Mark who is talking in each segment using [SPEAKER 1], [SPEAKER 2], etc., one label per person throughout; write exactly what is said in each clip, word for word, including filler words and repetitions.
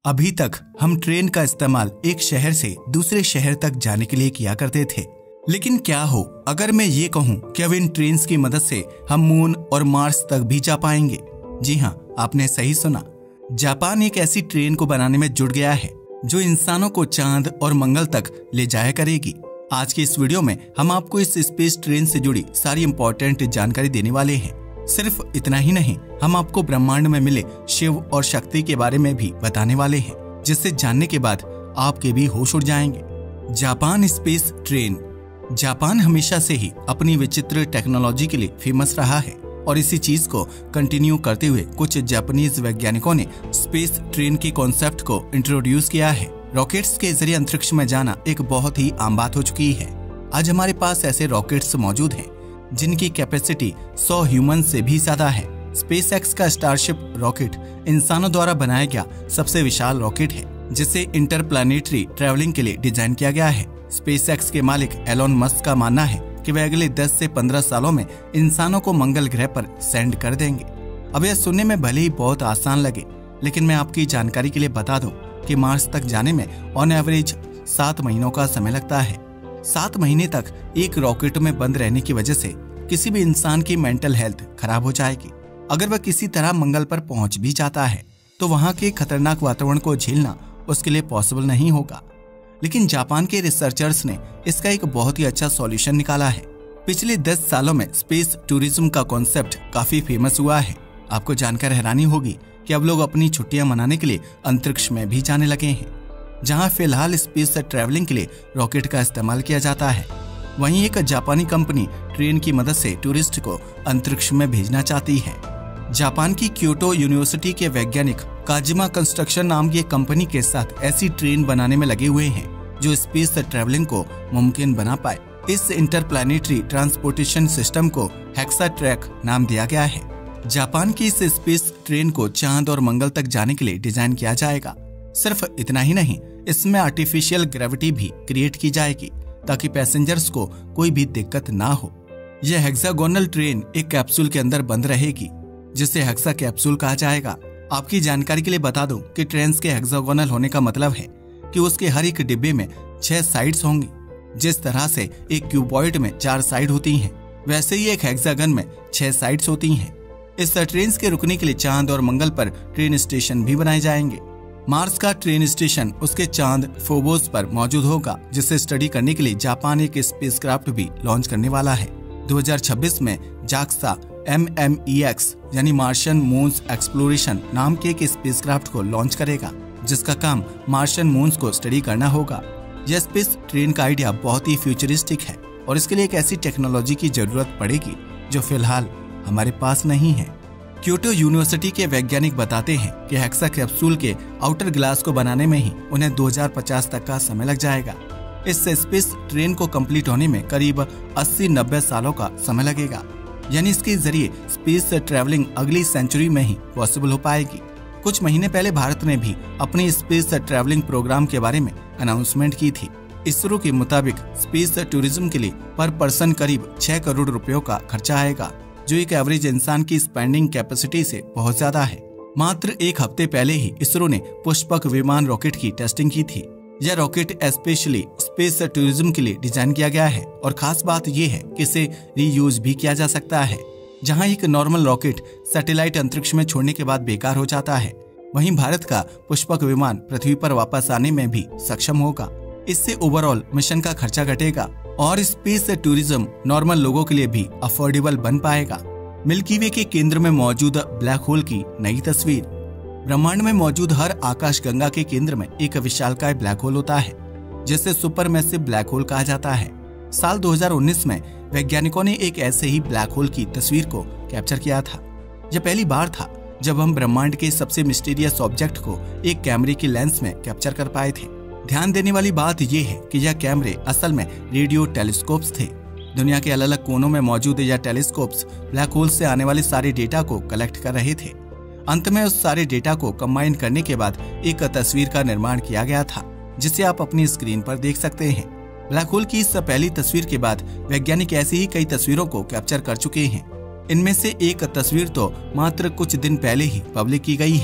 [SPEAKER 1] अभी तक हम ट्रेन का इस्तेमाल एक शहर से दूसरे शहर तक जाने के लिए किया करते थे, लेकिन क्या हो अगर मैं ये कहूँ कि अब इन ट्रेन की मदद से हम मून और मार्स तक भी जा पाएंगे। जी हाँ, आपने सही सुना। जापान एक ऐसी ट्रेन को बनाने में जुट गया है जो इंसानों को चांद और मंगल तक ले जाया करेगी। आज के इस वीडियो में हम आपको इस स्पेस ट्रेन से जुड़ी सारी इंपॉर्टेंट जानकारी देने वाले हैं। सिर्फ इतना ही नहीं, हम आपको ब्रह्मांड में मिले शिव और शक्ति के बारे में भी बताने वाले हैं, जिससे जानने के बाद आपके भी होश उड़ जाएंगे। Japan space train. जापान हमेशा से ही अपनी विचित्र टेक्नोलॉजी के लिए फेमस रहा है और इसी चीज को कंटिन्यू करते हुए कुछ जापानीज वैज्ञानिकों ने स्पेस ट्रेन के कॉन्सेप्ट को इंट्रोड्यूस किया है। रॉकेट्स के जरिए अंतरिक्ष में जाना एक बहुत ही आम बात हो चुकी है। आज हमारे पास ऐसे रॉकेट्स मौजूद हैं जिनकी कैपेसिटी सौ ह्यूमन से भी ज्यादा है। स्पेस एक्स का स्टारशिप रॉकेट इंसानों द्वारा बनाया गया सबसे विशाल रॉकेट है, जिसे इंटरप्लैनेटरी ट्रैवलिंग के लिए डिजाइन किया गया है। स्पेस एक्स के मालिक एलोन मस्क का मानना है कि वे अगले दस से पंद्रह सालों में इंसानों को मंगल ग्रह पर सेंड कर देंगे। अब यह सुनने में भले ही बहुत आसान लगे, लेकिन मैं आपकी जानकारी के लिए बता दूं कि मार्स तक जाने में ऑन एवरेज सात महीनों का समय लगता है। सात महीने तक एक रॉकेट में बंद रहने की वजह से किसी भी इंसान की मेंटल हेल्थ खराब हो जाएगी। अगर वह किसी तरह मंगल पर पहुंच भी जाता है तो वहां के खतरनाक वातावरण को झेलना उसके लिए पॉसिबल नहीं होगा। लेकिन जापान के रिसर्चर्स ने इसका एक बहुत ही अच्छा सॉल्यूशन निकाला है। पिछले दस सालों में स्पेस टूरिज्म का कॉन्सेप्ट काफी फेमस हुआ है। आपको जानकर हैरानी होगी कि अब लोग अपनी छुट्टियां मनाने के लिए अंतरिक्ष में भी जाने लगे हैं। जहां फिलहाल स्पेस ट्रैवलिंग के लिए रॉकेट का इस्तेमाल किया जाता है, वहीं एक जापानी कंपनी ट्रेन की मदद से टूरिस्ट को अंतरिक्ष में भेजना चाहती है। जापान की क्योटो यूनिवर्सिटी के वैज्ञानिक काजिमा कंस्ट्रक्शन नाम की एक कंपनी के साथ ऐसी ट्रेन बनाने में लगे हुए हैं जो स्पेस ट्रैवलिंग को मुमकिन बना पाए। इस इंटरप्लैनेटरी ट्रांसपोर्टेशन सिस्टम को हेक्सा ट्रैक नाम दिया गया है। जापान की इस स्पेस ट्रेन को चांद और मंगल तक जाने के लिए डिजाइन किया जाएगा। सिर्फ इतना ही नहीं, इसमें आर्टिफिशियल ग्रेविटी भी क्रिएट की जाएगी ताकि पैसेंजर्स को कोई भी दिक्कत ना हो। यह हेक्सागोनल ट्रेन एक कैप्सूल के अंदर बंद रहेगी, जिसे हेक्सा कैप्सूल कहा जाएगा। आपकी जानकारी के लिए बता दूं कि ट्रेन के हेक्सागोनल होने का मतलब है कि उसके हर एक डिब्बे में छह साइड्स होंगी। जिस तरह से एक क्यूबॉइड में चार साइड होती हैं, वैसे ही एक हेक्सागन में छह साइड्स होती हैं। इस ट्रेन के रुकने के लिए चांद और मंगल पर ट्रेन स्टेशन भी बनाए जाएंगे। मार्स का ट्रेन स्टेशन उसके चांद फोबोस पर मौजूद होगा, जिसे स्टडी करने के लिए जापान एक स्पेसक्राफ्ट भी लॉन्च करने वाला है। दो हज़ार छब्बीस में JAXA M M E X यानी मार्शियन मून्स एक्सप्लोरेशन नाम के एक स्पेसक्राफ्ट को लॉन्च करेगा, जिसका काम मार्शियन मून्स को स्टडी करना होगा। यह स्पेस ट्रेन का आइडिया बहुत ही फ्यूचरिस्टिक है और इसके लिए एक ऐसी टेक्नोलॉजी की जरूरत पड़ेगी जो फिलहाल हमारे पास नहीं है। क्योटो यूनिवर्सिटी के वैज्ञानिक बताते हैं कि हेक्सा कैप्सूल के आउटर ग्लास को बनाने में ही उन्हें दो हज़ार पचास तक का समय लग जाएगा। इस स्पेस ट्रेन को कंप्लीट होने में करीब अस्सी नब्बे सालों का समय लगेगा, यानी इसके जरिए स्पेस ट्रैवलिंग अगली सेंचुरी में ही पॉसिबल हो पाएगी। कुछ महीने पहले भारत ने भी अपने स्पेस ट्रैवलिंग प्रोग्राम के बारे में अनाउंसमेंट की थी। इसरो के मुताबिक स्पेस टूरिज्म के लिए पर पर्सन करीब छह करोड़ रुपयों का खर्चा आएगा, जो एक एवरेज इंसान की स्पेंडिंग कैपेसिटी से बहुत ज्यादा है। मात्र एक हफ्ते पहले ही इसरो ने पुष्पक विमान रॉकेट की टेस्टिंग की थी। यह रॉकेट स्पेशली स्पेस टूरिज्म के लिए डिजाइन किया गया है और खास बात यह है कि इसे रीयूज भी किया जा सकता है। जहां एक नॉर्मल रॉकेट सैटेलाइट अंतरिक्ष में छोड़ने के बाद बेकार हो जाता है, वहीं भारत का पुष्पक विमान पृथ्वी पर वापस आने में भी सक्षम होगा। इससे ओवरऑल मिशन का खर्चा घटेगा और स्पेस टूरिज्म नॉर्मल लोगों के लिए भी अफोर्डेबल बन पाएगा। मिल्की वे के केंद्र में मौजूद ब्लैक होल की नई तस्वीर। ब्रह्मांड में मौजूद हर आकाशगंगा के केंद्र में एक विशालकाय ब्लैक होल होता है, जिसे सुपरमैसिव ब्लैक होल कहा जाता है। साल दो हज़ार उन्नीस में वैज्ञानिकों ने एक ऐसे ही ब्लैक होल की तस्वीर को कैप्चर किया था। यह पहली बार था जब हम ब्रह्मांड के सबसे मिस्टीरियस ऑब्जेक्ट को एक कैमरे की लेंस में कैप्चर कर पाए थे। ध्यान देने वाली बात यह है कि यह कैमरे असल में रेडियो टेलीस्कोप्स थे। दुनिया के अलग अलग कोनों में मौजूद यह टेलीस्कोप्स ब्लैक होल से आने वाले सारे डेटा को कलेक्ट कर रहे थे। अंत में उस सारे डेटा को कंबाइन करने के बाद एक तस्वीर का निर्माण किया गया था, जिसे आप अपनी स्क्रीन पर देख सकते हैं। ब्लैक होल की इस पहली तस्वीर के बाद वैज्ञानिक ऐसी ही कई तस्वीरों को कैप्चर कर चुके हैं। इनमें से एक तस्वीर तो मात्र कुछ दिन पहले ही पब्लिक की गई है।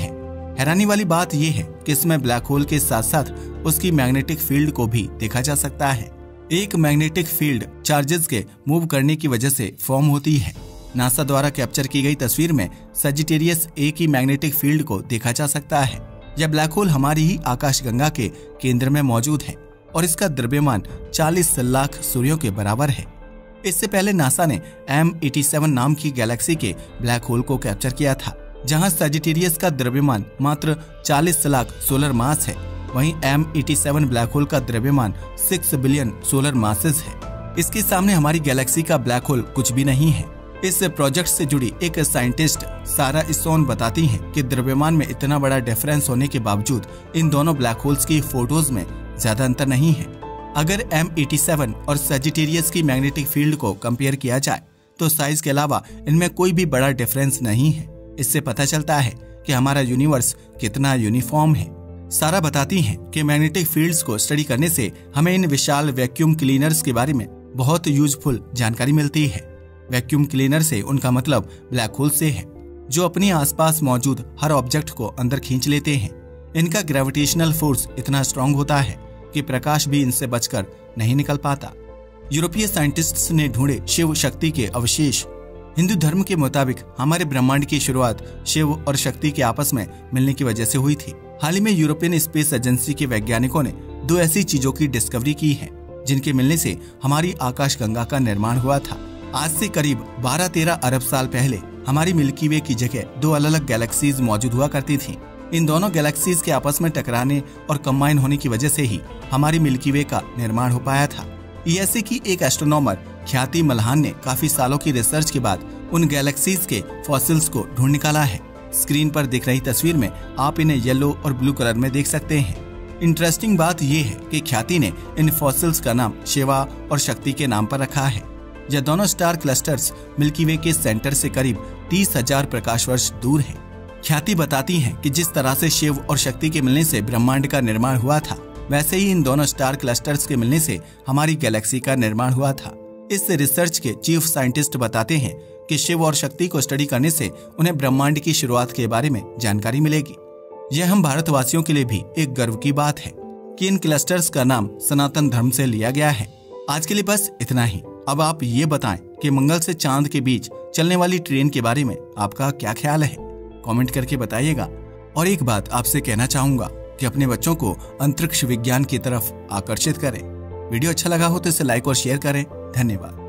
[SPEAKER 1] हैरानी वाली बात यह है कि इसमें ब्लैक होल के साथ साथ उसकी मैग्नेटिक फील्ड को भी देखा जा सकता है। एक मैग्नेटिक फील्ड चार्जेस के मूव करने की वजह से फॉर्म होती है। नासा द्वारा कैप्चर की गई तस्वीर में सजिटेरियस ए की मैग्नेटिक फील्ड को देखा जा सकता है। यह ब्लैक होल हमारी ही आकाशगंगा के केंद्र में मौजूद है और इसका द्रव्यमान चालीस लाख सूर्यों के बराबर है। इससे पहले नासा ने एम सत्तासी नाम की गैलेक्सी के ब्लैक होल को कैप्चर किया था, जहां सजिटेरियस का द्रव्यमान मात्र चालीस लाख सोलर मास है। वहीं एम सत्तासी ब्लैक होल का द्रव्यमान छह बिलियन सोलर मासेस है। इसके सामने हमारी गैलेक्सी का ब्लैक होल कुछ भी नहीं है। इस प्रोजेक्ट से जुड़ी एक साइंटिस्ट सारा इसोन बताती हैं कि द्रव्यमान में इतना बड़ा डिफरेंस होने के बावजूद इन दोनों ब्लैक होल्स की फोटोज में ज्यादा अंतर नहीं है। अगर एम सत्तासी और सजिटेरियस की मैग्नेटिक फील्ड को कंपेयर किया जाए तो साइज के अलावा इनमें कोई भी बड़ा डिफरेंस नहीं है। इससे पता चलता है कि हमारा यूनिवर्स कितना यूनिफॉर्म है। सारा बताती हैं कि मैग्नेटिक फील्ड्स को स्टडी करने से हमें इन विशाल वैक्यूम क्लीनर्स के बारे में बहुत यूजफुल जानकारी मिलती है। वैक्यूम क्लीनर से उनका मतलब ब्लैक होल से है, जो अपने आसपास मौजूद हर ऑब्जेक्ट को अंदर खींच लेते हैं। इनका ग्रेविटेशनल फोर्स इतना स्ट्रांग होता है कि प्रकाश भी इनसे बचकर नहीं निकल पाता। यूरोपीय साइंटिस्ट्स ने ढूंढे शिव शक्ति के अवशेष। हिंदू धर्म के मुताबिक हमारे ब्रह्मांड की शुरुआत शिव और शक्ति के आपस में मिलने की वजह से हुई थी। हाल ही में यूरोपियन स्पेस एजेंसी के वैज्ञानिकों ने दो ऐसी चीजों की डिस्कवरी की है जिनके मिलने से हमारी आकाशगंगा का निर्माण हुआ था। आज से करीब बारह तेरह अरब साल पहले हमारी मिल्की वे की जगह दो अलग अलग गैलेक्सीज मौजूद हुआ करती थीं। इन दोनों गैलेक्सीज के आपस में टकराने और कंबाइन होने की वजह से ही हमारी मिल्की वे का निर्माण हो पाया था। यूएसए की एक एस्ट्रोनॉमर ख्याति मल्हान ने काफी सालों की रिसर्च के बाद उन गैलेक्सीज के फॉसिल्स को ढूंढ निकाला है। स्क्रीन पर दिख रही तस्वीर में आप इन्हें येलो और ब्लू कलर में देख सकते हैं। इंटरेस्टिंग बात यह है कि ख्याति ने इन फॉसिल्स का नाम शिवा और शक्ति के नाम पर रखा है। यह दोनों स्टार क्लस्टर्स मिल्की वे के सेंटर से करीब तीस हजार प्रकाश वर्ष दूर हैं। ख्याति बताती हैं कि जिस तरह से शिव और शक्ति के मिलने से ब्रह्मांड का निर्माण हुआ था, वैसे ही इन दोनों स्टार क्लस्टर्स के मिलने से हमारी गैलेक्सी का निर्माण हुआ था। इस रिसर्च के चीफ साइंटिस्ट बताते हैं कि शिव और शक्ति को स्टडी करने से उन्हें ब्रह्मांड की शुरुआत के बारे में जानकारी मिलेगी। यह हम भारतवासियों के लिए भी एक गर्व की बात है कि इन क्लस्टर्स का नाम सनातन धर्म से लिया गया है। आज के लिए बस इतना ही। अब आप ये बताएं कि मंगल से चांद के बीच चलने वाली ट्रेन के बारे में आपका क्या ख्याल है? कमेंट करके बताइएगा। और एक बात आपसे कहना चाहूंगा कि अपने बच्चों को अंतरिक्ष विज्ञान की तरफ आकर्षित करें। वीडियो अच्छा लगा हो तो इसे लाइक और शेयर करें। धन्यवाद।